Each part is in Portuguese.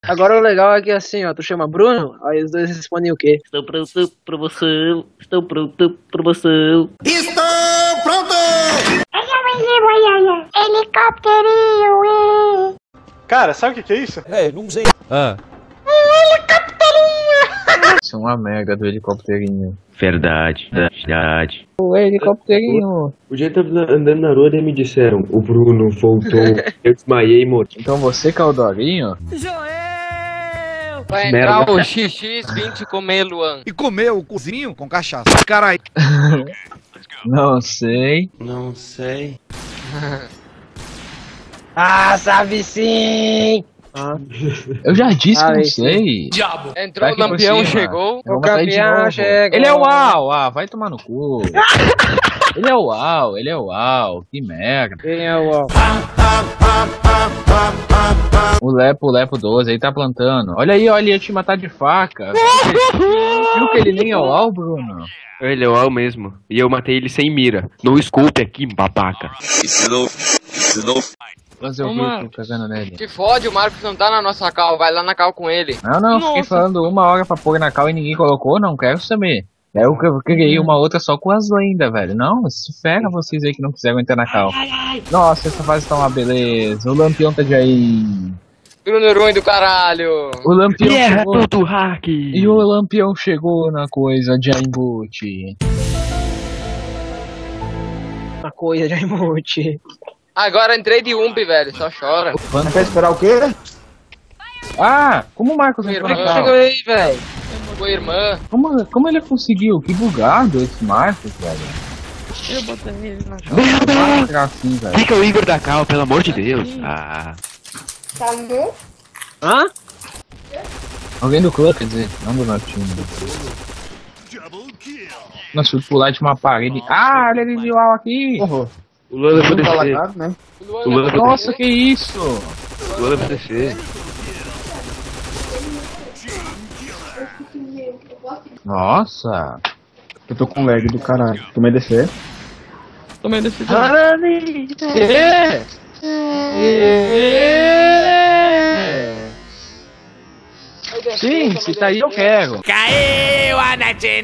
Agora o legal é que assim, ó, tu chama Bruno, aí os dois respondem o quê? Estou pronto para você. Estou pronto para você. Estou pronto! Helicópterinho, Cara, sabe o que é isso? Não sei. Isso é uma merda do helicópterinho. Verdade, verdade. O helicópterinho. O dia que eu tava andando na rua e me disseram, o Bruno voltou, eu desmaiei e morri. Então você que é o Dorinho? Vai Merda. entrar o XX20 comer, Luan. E comeu o cozinho com cachaça. Caralho. Não sei. Não sei. Ah, sabe sim! Eu já disse que Ah, não esse- sei. Entrou Vai o que Lampião, por cima. chegou. Eu vou O matar ele de campeão novo. chegou. Ele é o UAU, vai tomar no cu. Ele é o UAU, ele é o UAU, que merda. Quem é o ó? O Lepo 12 aí tá plantando. Olha aí, olha, ia te matar de faca. Viu que ele nem é o UAU, Bruno? Ele é o Al mesmo. E eu matei ele sem mira. No scope aqui, babaca. Fazer o Ô, que mano. pegando nele? Se fode, o Marcos não tá na nossa cal. Vai lá na cal com ele. Não, fiquei falando 1 hora pra pôr na cal e ninguém colocou, não quero saber. Eu criei uma outra só com as lendas, velho. Não, se ferra vocês aí que não quiseram entrar na cal. Nossa, essa fase tá uma beleza. O Lampião tá de aí. Bruno ruim do caralho. O Lampião chegou. todo hack! E o Lampião chegou na coisa de Aimbut. Uma coisa de emote. Agora entrei de ump, velho. Só chora. Quer esperar o quê? Ah, como o Marcos Meu entrou na irmão. cal? Chegou aí, velho. Tua irmã. Como ele conseguiu? Que bugado esse Marcos, velho. Eu botei ele na Vai entrar assim, velho. Fica o Igor da Cal, pelo amor de Deus. Ah. Hã? Alguém do clã, quer dizer, não do nosso time. Nossa, fui pular de uma parede. Ah, olha ele de UAU aqui. Porra, O Lula vai não tá descer. lagado, né? O Lula vai Nossa, que isso? descer. O Lula vai descer. Nossa. Eu tô com lag do caralho. Tu me descer? Tomei decisão. Sim, se tá aí eu quero. Caiu a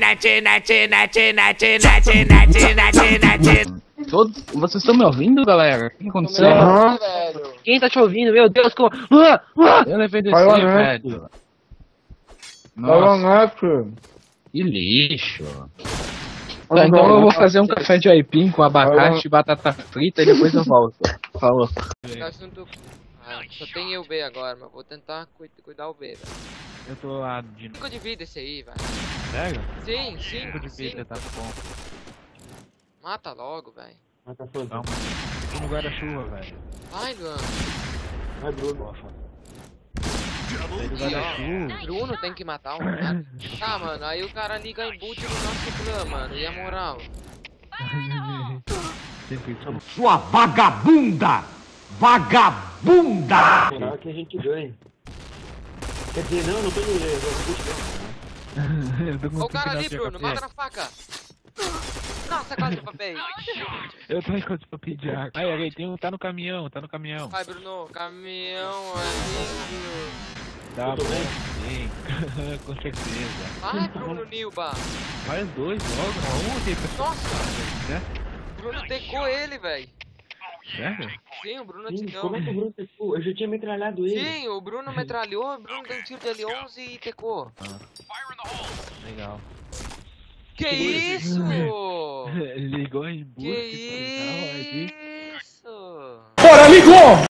Vocês estão me ouvindo, galera? O que aconteceu? Aham. Velho. Quem tá te ouvindo? Meu Deus, como... Eu levei desse Vai lá, né? velho. Fala, Nossa, né, que lixo. Tá, então eu vou fazer um café de aipim com abacate, batata frita e depois eu volto. Falou. Eu acho que não tô... só tem eu B agora, mas vou tentar cuidar o B, velho. Eu tô lá de 5 de vida esse aí, velho. Sério? Sim, 5. tá bom. Mata logo, velho. Calma. Tô no guarda-chuva, velho. Vai, Luan. Vai, Bruno. Bruno tem que matar um cara. Tá, mano, aí o cara liga em boot no nosso clã, mano. E a moral? Sua vagabunda! Vagabunda! Será que a gente ganha? Quer dizer, não tô indo. Ó o cara ali, Bruno. Mata na faca. Nossa, quase papei. Eu tô enquanto pra pedir água. Ai, alguém tem um, tá no caminhão. Vai, Bruno. Caminhão ali. Tá bom, sim. Com certeza. Vai, Bruno Nilba. Vai os dois logo, não. Um tem pra Nossa. né? Bruno tecou ele, velho. Sério? Sim, o Bruno Sim, tecou. como é que o Bruno tecou? Eu já tinha metralhado ele. Sim, o Bruno metralhou, o Bruno deu um tiro de L11 e tecou. Legal. Que isso? Ligou em busca. Que isso? Bora, ligou!